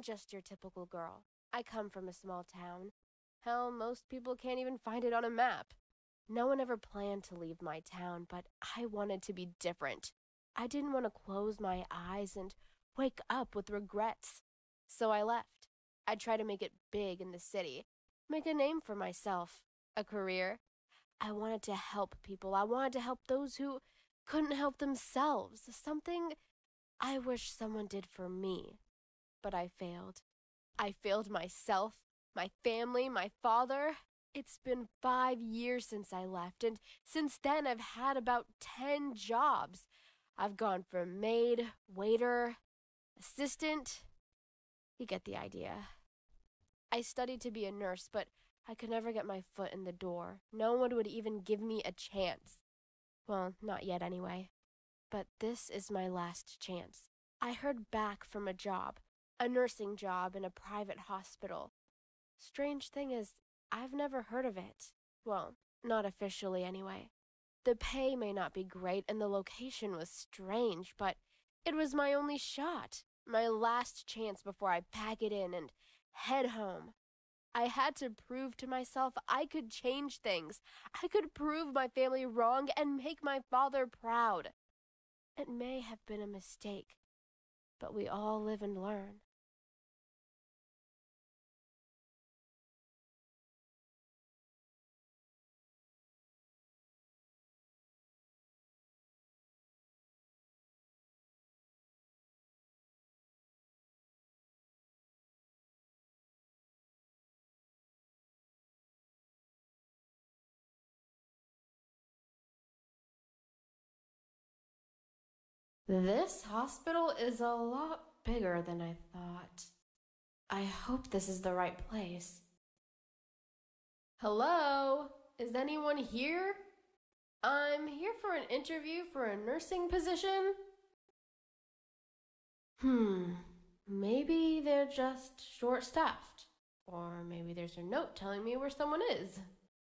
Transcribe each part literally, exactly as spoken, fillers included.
just your typical girl. I come from a small town. Hell, most people can't even find it on a map. No one ever planned to leave my town, but I wanted to be different. I didn't want to close my eyes and wake up with regrets. So I left. I tried to make it big in the city, make a name for myself, a career. I wanted to help people. I wanted to help those who couldn't help themselves. Something I wish someone did for me. But I failed. I failed myself, my family, my father. It's been five years since I left, and since then I've had about ten jobs. I've gone from maid, waiter, assistant. You get the idea. I studied to be a nurse, but I could never get my foot in the door. No one would even give me a chance. Well, not yet anyway. But this is my last chance. I heard back from a job, a nursing job in a private hospital. Strange thing is, I've never heard of it. Well, not officially anyway. The pay may not be great and the location was strange, but it was my only shot, my last chance before I pack it in and head home. I had to prove to myself I could change things. I could prove my family wrong and make my father proud. It may have been a mistake, but we all live and learn. This hospital is a lot bigger than I thought. I hope this is the right place. Hello? Is anyone here? I'm here for an interview for a nursing position. Hmm, maybe they're just short-staffed. Or maybe there's a note telling me where someone is.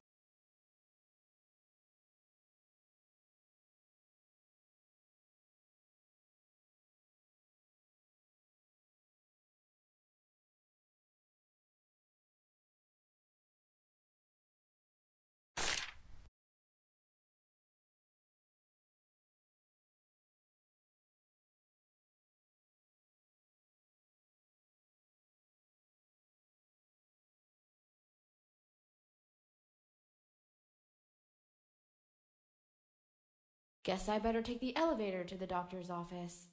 Guess I better take the elevator to the doctor's office.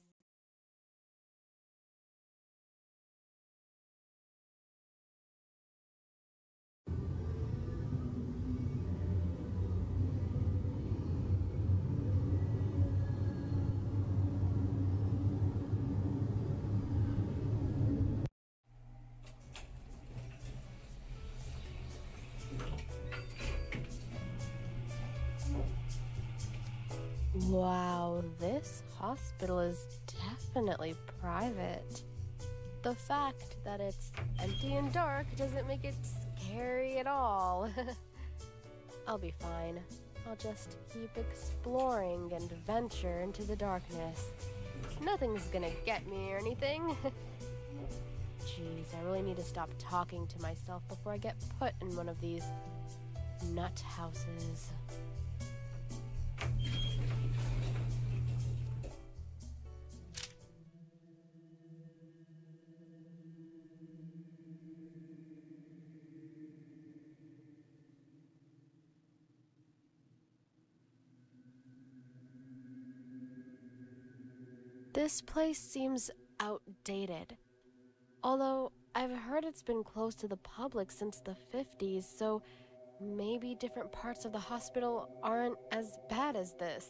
Wow, this hospital is definitely private. The fact that it's empty and dark doesn't make it scary at all. I'll be fine. I'll just keep exploring and venture into the darkness. Nothing's gonna get me or anything. Jeez, I really need to stop talking to myself before I get put in one of these nut houses. This place seems outdated. Although I've heard it's been closed to the public since the fifties, so maybe different parts of the hospital aren't as bad as this.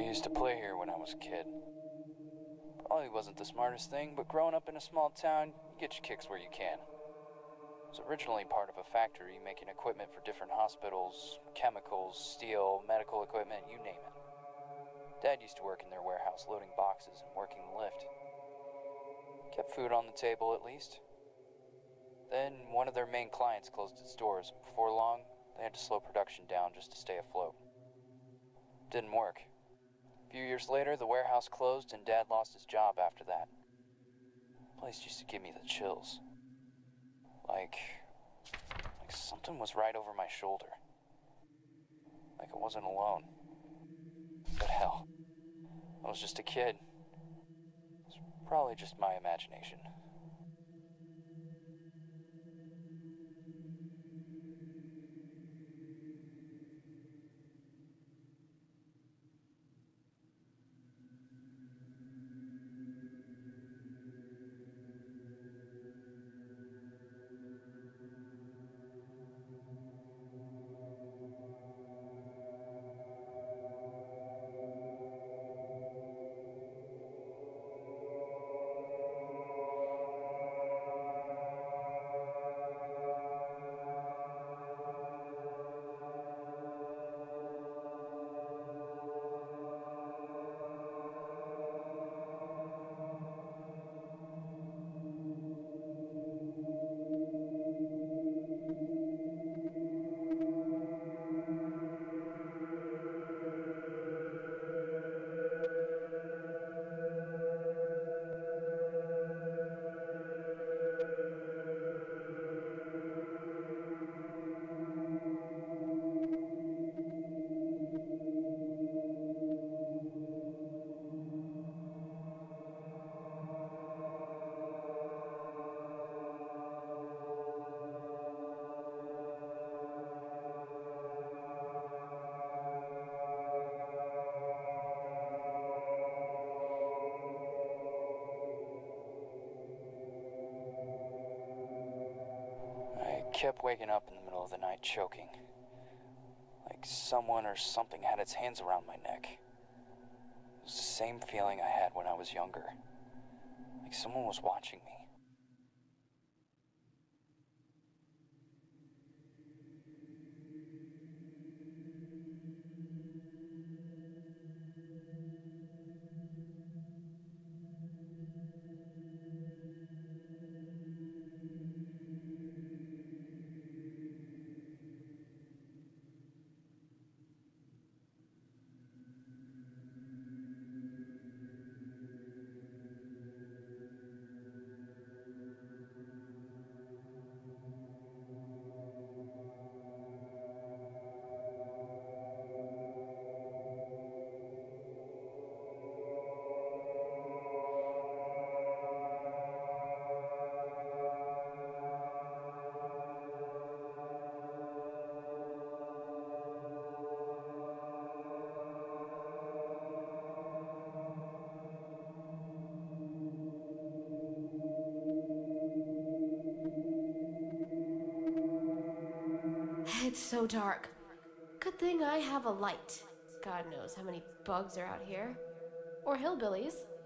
used to play here when I was a kid. Probably wasn't the smartest thing, but growing up in a small town, you get your kicks where you can. It was originally part of a factory making equipment for different hospitals, chemicals, steel, medical equipment, you name it. Dad used to work in their warehouse loading boxes and working the lift. Kept food on the table at least. Then one of their main clients closed its doors, and before long, they had to slow production down just to stay afloat. Didn't work. A few years later, the warehouse closed and Dad lost his job after that. The place used to give me the chills. Like, like something was right over my shoulder. Like I wasn't alone. But hell, I was just a kid. It's probably just my imagination. I kept waking up in the middle of the night choking. Like someone or something had its hands around my neck. It was the same feeling I had when I was younger. Like someone was watching me. It's so dark. Good thing I have a light. God knows how many bugs are out here. Or hillbillies.